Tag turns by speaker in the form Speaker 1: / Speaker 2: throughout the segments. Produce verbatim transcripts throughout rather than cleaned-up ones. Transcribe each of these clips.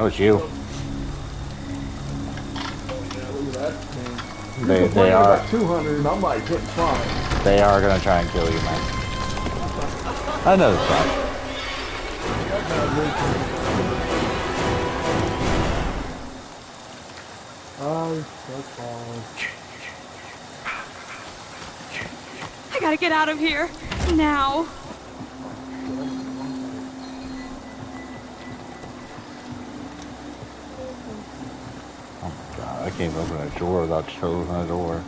Speaker 1: That was you.
Speaker 2: Yeah, look at that thing.
Speaker 1: They,
Speaker 2: You're
Speaker 1: they are.
Speaker 2: about two hundred, and I'm like hitting five.
Speaker 1: They are gonna try and kill you, man. I know this stuff.
Speaker 2: Oh, so far.
Speaker 3: I gotta get out of here now.
Speaker 1: Oh my god, I can't open a door without closing a door.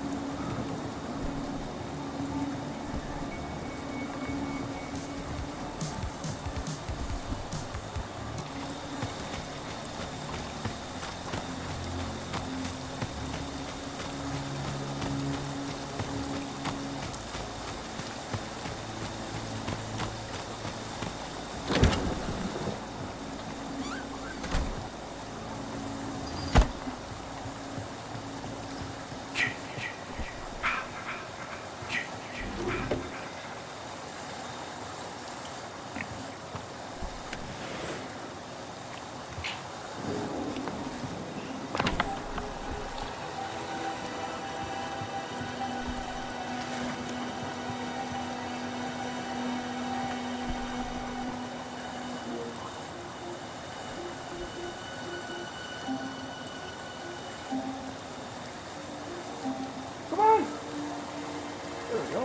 Speaker 2: Come on! There we go.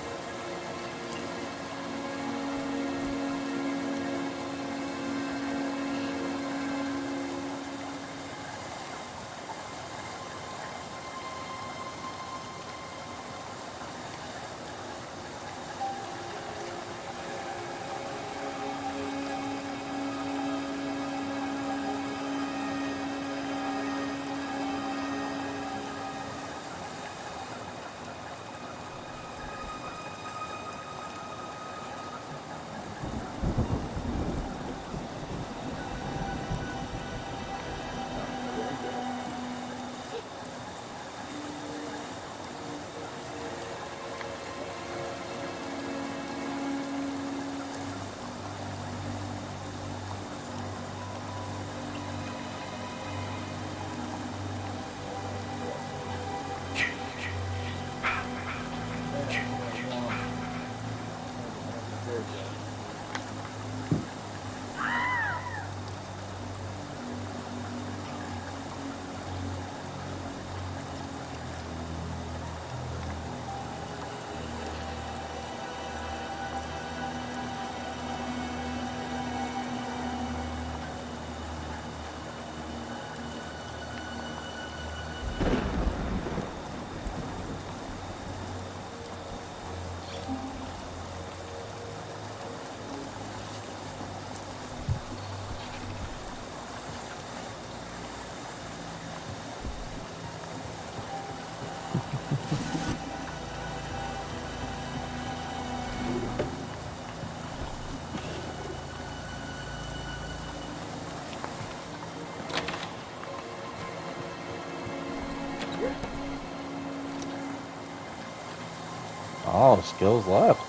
Speaker 1: Oh, skills left.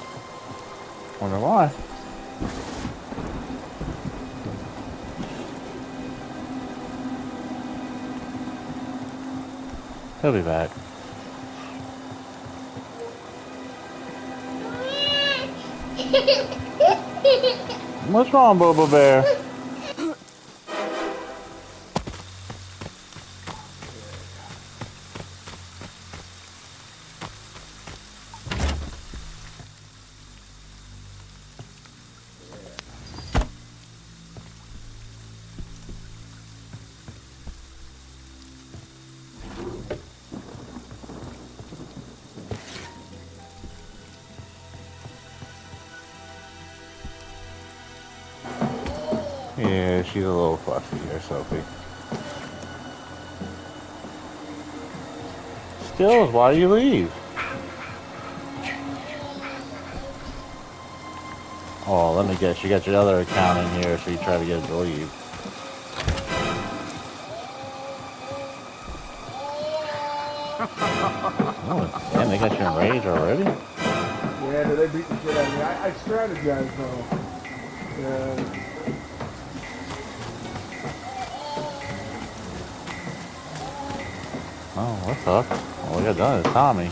Speaker 1: Wonder why. He'll be back. What's wrong, Boba Bear? Yeah, she's a little fussy here, Sophie. Skills, why do you leave? Oh, let me guess, you got your other account in here, so you try to get it to leave. Oh, damn, they got you enraged already?
Speaker 2: Yeah, did they beat the shit out of me? I, I strategized though. Yeah.
Speaker 1: Oh, what's up? All we got done is Tommy.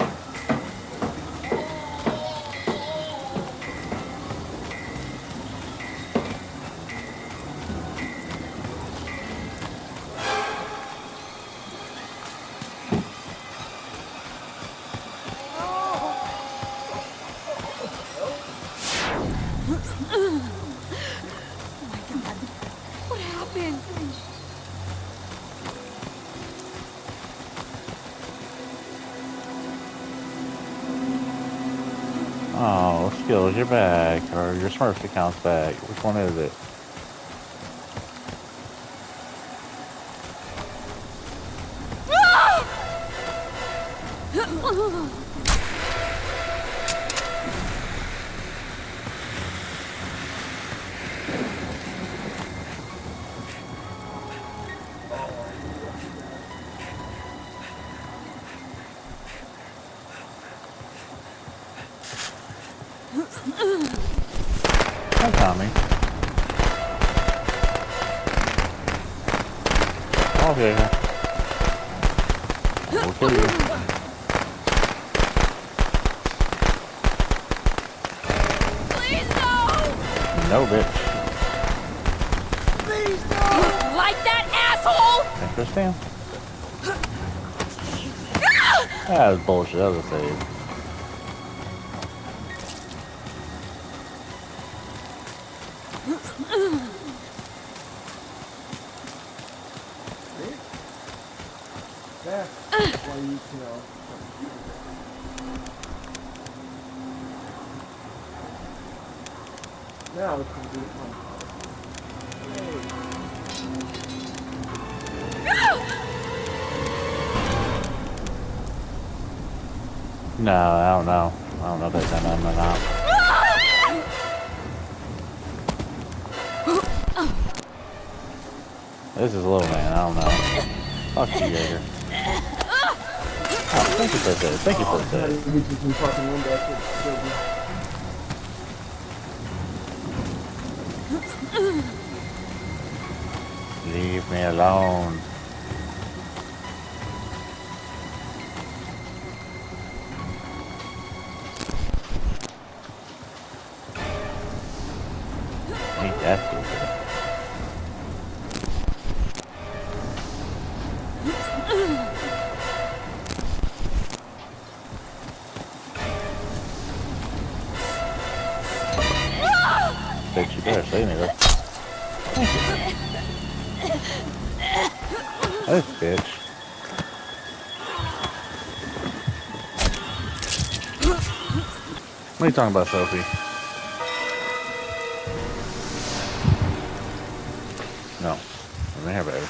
Speaker 1: Oh, Skills, you're back. Or your Smurfs account's back. Which one is it? Hi, Tommy. Okay. We'll kill you.
Speaker 3: Please no!
Speaker 1: No, bitch.
Speaker 3: Please no! Like that, asshole!
Speaker 1: Interesting. That was bullshit. That was a save.
Speaker 2: That's why you kill. Now it's gonna be fun.
Speaker 1: No, I don't know. I don't know if they've done that or not. This is little man, I don't know. Fuck you, Jaeger. Oh, thank you for this. Thank you for this. Leave me alone. Ain't that stupid. Bitch, you better save me, though. This bitch. What are you talking about, Sophie? No. I'm here, baby.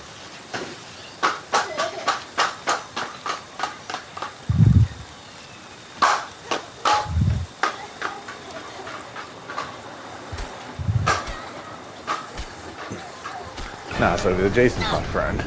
Speaker 1: Nah, so Jason's my friend.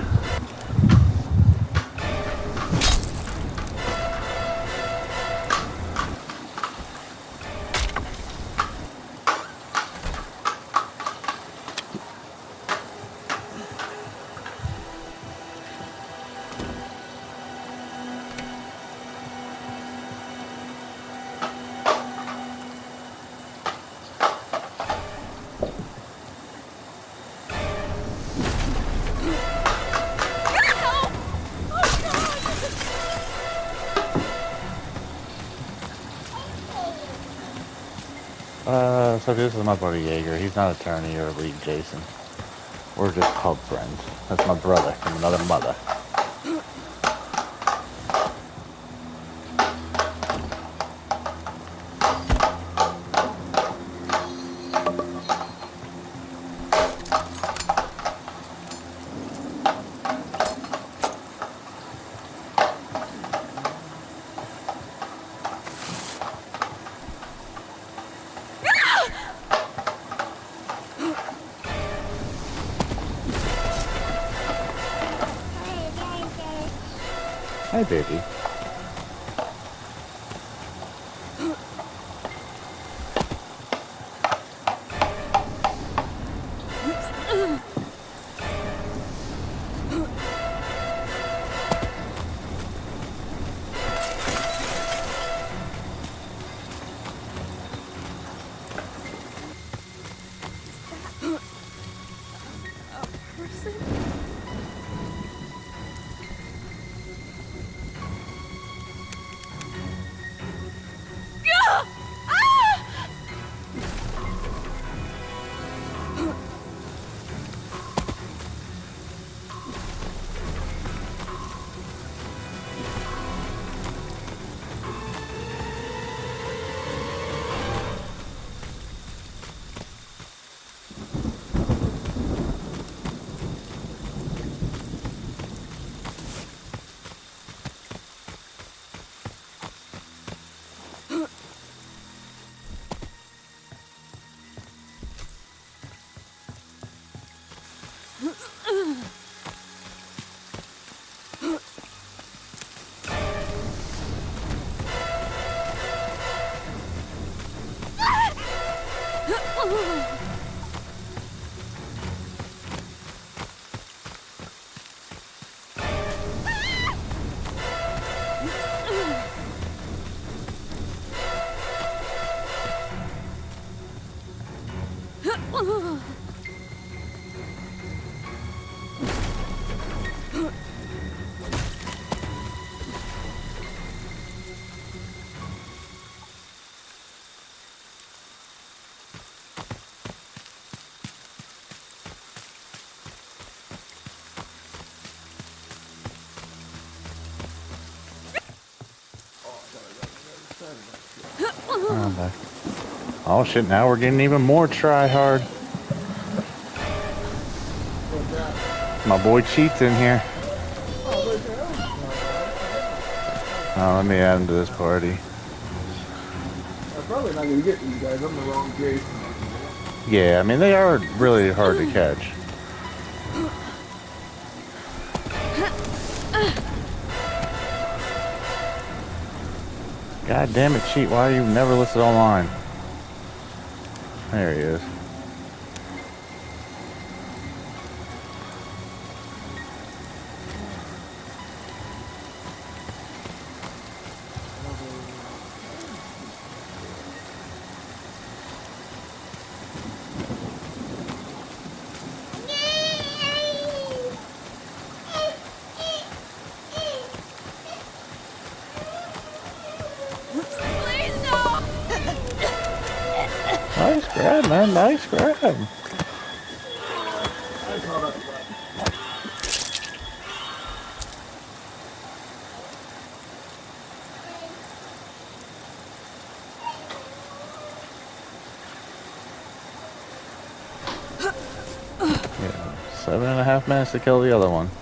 Speaker 1: Uh, so this is my buddy Jaeger. He's not attorney or lead Jason. We're just called friends. That's my brother from another mother. Hey, baby.
Speaker 3: person. Ah! Ah!
Speaker 1: Oh, oh shit, now we're getting even more try hard. My boy Cheats in here. Oh, let me add him to this party.
Speaker 2: I'm probably not gonna get these guys. I'm the wrong Jason.
Speaker 1: Yeah, I mean, they are really hard to catch. God damn it, Cheat, why are you never listed online? There he is. Nice grab, man. Nice grab. Yeah, seven and a half minutes to kill the other one.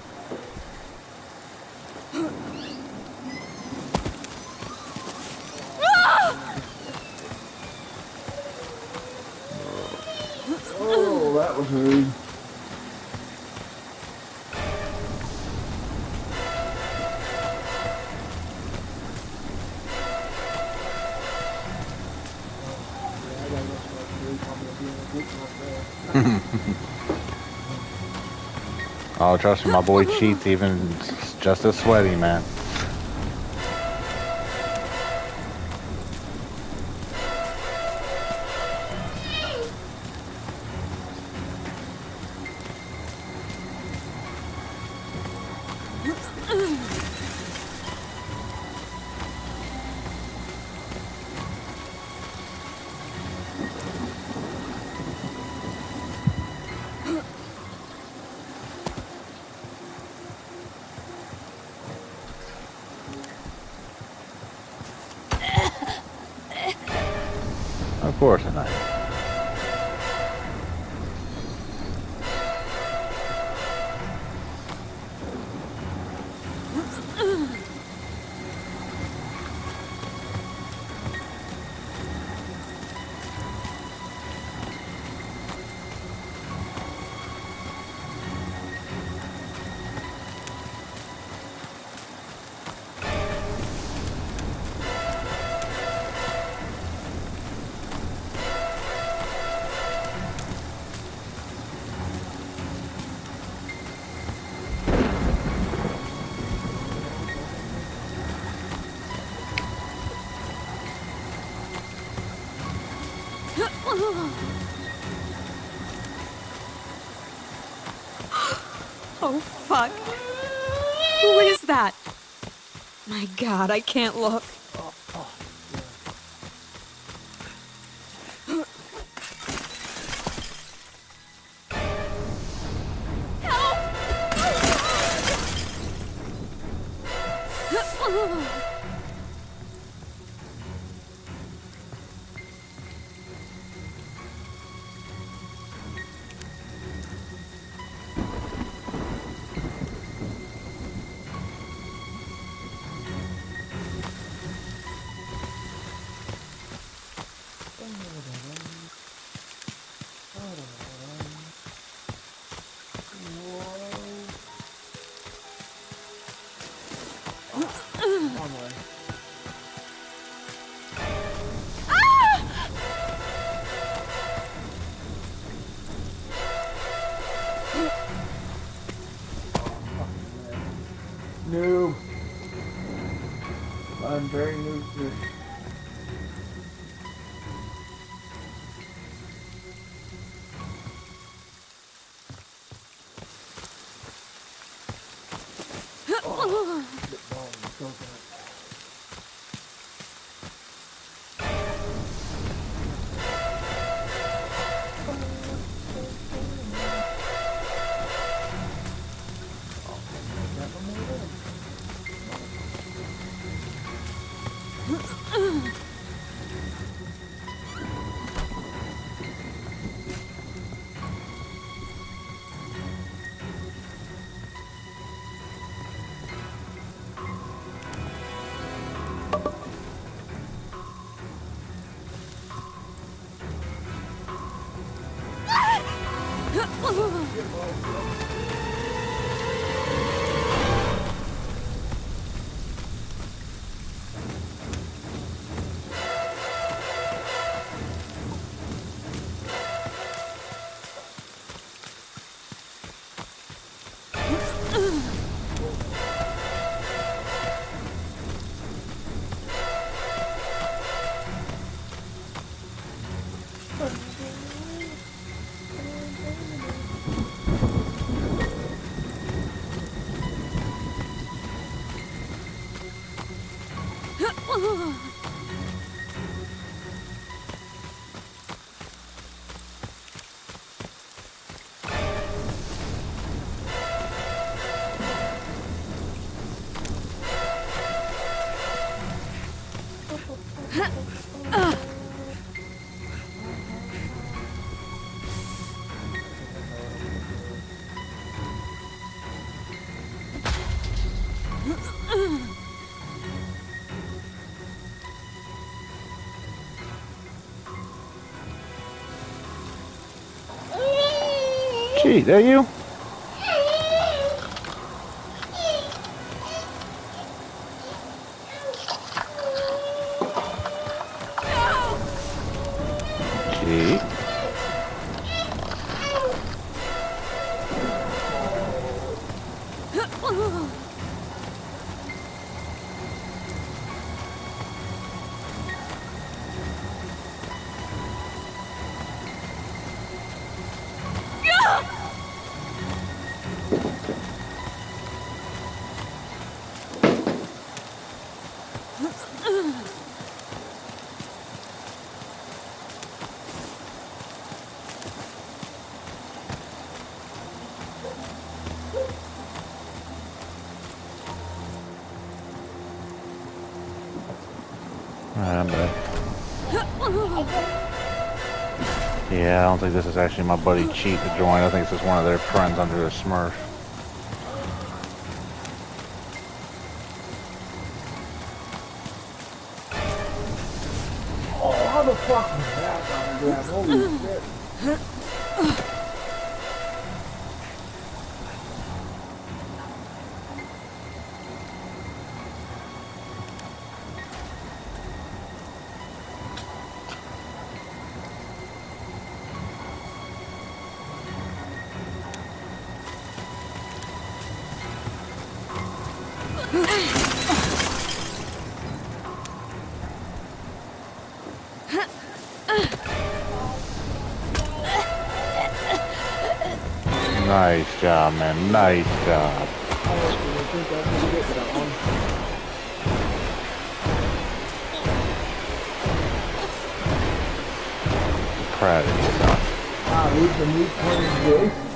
Speaker 2: Oh, that was rude.
Speaker 1: Oh, trust me, my boy Cheats even just as sweaty, man. Of course, a knife.
Speaker 3: Oh, fuck. Who is that? My God, I can't look.
Speaker 2: Oh, oh,
Speaker 3: Help!
Speaker 2: wrong way. Noob. I'm very new to this. Oh, shit, ball, I'm so bad.
Speaker 1: Gee, that you? Gee. Alright, I'm back. Yeah, I don't think this is actually my buddy Cheat to join. I think it's just one of their friends under a Smurf.
Speaker 2: Oh, how the fuck was that on the ground? Holy shit.
Speaker 1: Nice job, man. Nice job.
Speaker 2: I don't think that's gonna get to that one.
Speaker 1: Proud of you, son.
Speaker 2: Ah, who's the new playing Jason?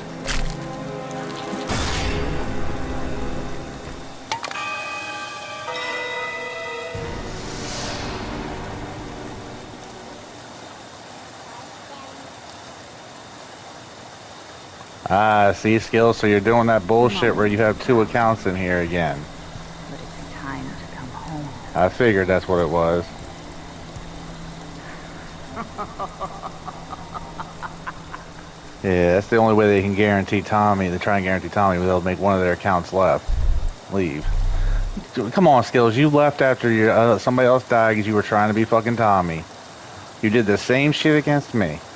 Speaker 1: Ah, see, Skills, so you're doing that bullshit where you have two accounts in here again.
Speaker 4: But it's time to come home.
Speaker 1: I figured that's what it was. Yeah, that's the only way they can guarantee Tommy, they try and guarantee Tommy, they'll make one of their accounts left. Leave. Come on, Skills, you left after your, uh, somebody else died because you were trying to be fucking Tommy. You did the same shit against me.